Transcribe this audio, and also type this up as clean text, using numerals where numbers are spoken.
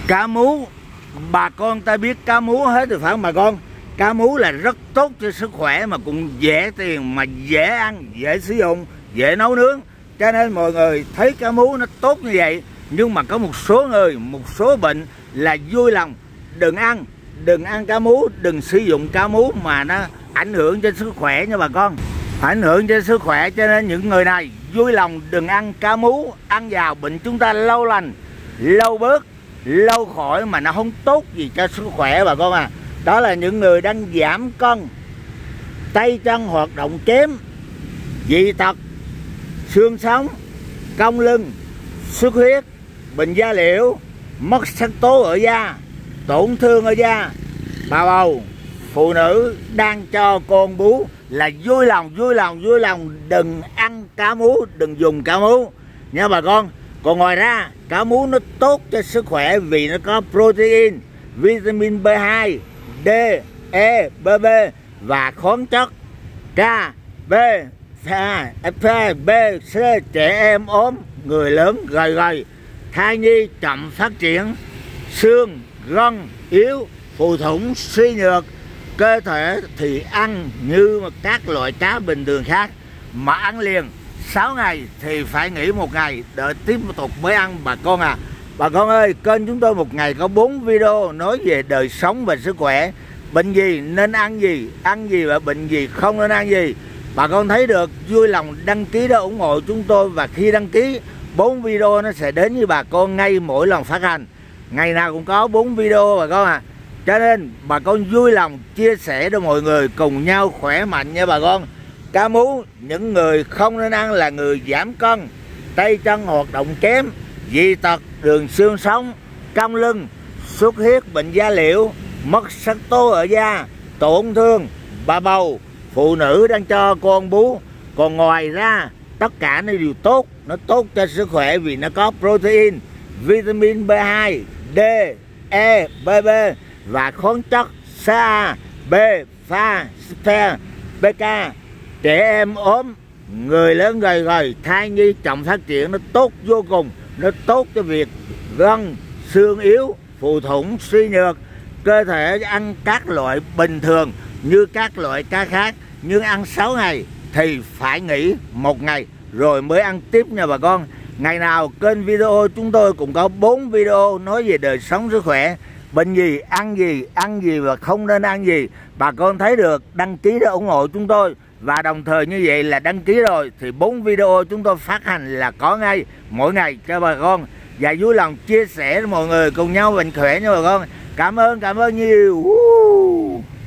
Cá mú, bà con ta biết cá mú hết rồi phải không bà con? Cá mú là rất tốt cho sức khỏe mà cũng dễ tiền, mà dễ ăn, dễ sử dụng, dễ nấu nướng. Cho nên mọi người thấy cá mú nó tốt như vậy. Nhưng mà có một số người, một số bệnh là vui lòng đừng ăn cá mú, đừng sử dụng cá mú mà nó ảnh hưởng đến sức khỏe nha bà con. Ảnh hưởng đến sức khỏe, cho nên những người này vui lòng đừng ăn cá mú. Ăn vào bệnh chúng ta lâu lành, lâu bớt, lâu khỏi mà nó không tốt gì cho sức khỏe bà con à. Đó là những người đang giảm cân, tay chân hoạt động kém, dị tật, xương sống, cong lưng, xuất huyết, bệnh da liễu, mất sắc tố ở da, tổn thương ở da, bà bầu, phụ nữ đang cho con bú là vui lòng đừng ăn cá mú, đừng dùng cá mú nha bà con. Còn ngoài ra cá mú nó tốt cho sức khỏe vì nó có protein, vitamin B2, D, E, BB và khoáng chất K, B, F, B, C. Trẻ em ốm, người lớn gầy, thai nhi chậm phát triển, xương, gân yếu, phù thủng, suy nhược, cơ thể thì ăn như các loại cá bình thường khác, mà ăn liền 6 ngày thì phải nghỉ 1 ngày, đợi tiếp tục mới ăn bà con à. Bà con ơi, kênh chúng tôi một ngày có 4 video nói về đời sống và sức khỏe. Bệnh gì nên ăn gì và bệnh gì không nên ăn gì. Bà con thấy được, vui lòng đăng ký để ủng hộ chúng tôi. Và khi đăng ký 4 video nó sẽ đến với bà con ngay mỗi lần phát hành. Ngày nào cũng có 4 video bà con à. Cho nên bà con vui lòng chia sẻ để mọi người cùng nhau khỏe mạnh nha bà con. Cá mú, những người không nên ăn là người giảm cân, tay chân hoạt động kém, dị tật, đường xương sống, cong lưng, xuất huyết, bệnh da liễu, mất sắc tố ở da, tổn thương, bà bầu, phụ nữ đang cho con bú. Còn ngoài ra tất cả nó đều tốt, nó tốt cho sức khỏe vì nó có protein, vitamin B2, D, E, BB và khoáng chất Ca, B, Pha, Sper, BK. Trẻ em ốm, người lớn gầy, thai nhi chậm phát triển, nó tốt vô cùng. Nó tốt cho việc gân, xương yếu, phù thủng, suy nhược. Cơ thể ăn các loại bình thường như các loại cá khác, nhưng ăn 6 ngày thì phải nghỉ 1 ngày rồi mới ăn tiếp nha bà con. Ngày nào kênh video chúng tôi cũng có 4 video nói về đời sống sức khỏe. Bệnh gì, ăn gì và không nên ăn gì. Bà con thấy được, đăng ký để ủng hộ chúng tôi. Và đồng thời như vậy là đăng ký rồi thì 4 video chúng tôi phát hành là có ngay mỗi ngày cho bà con. Và vui lòng chia sẻ với mọi người cùng nhau mạnh khỏe nha bà con. Cảm ơn nhiều.